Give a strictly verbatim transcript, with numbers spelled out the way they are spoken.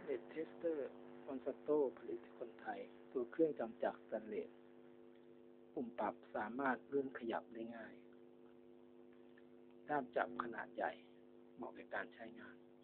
ดเทสเตอร์มอนสโตผลิตที่คนไทยตัวเครื่องจำจักรสแตนเลสปุ่มปรับสามารถเลื่อนขยับได้ง่ายด้ามจับขนาดใหญ่เหมาะแก่การใช้งาน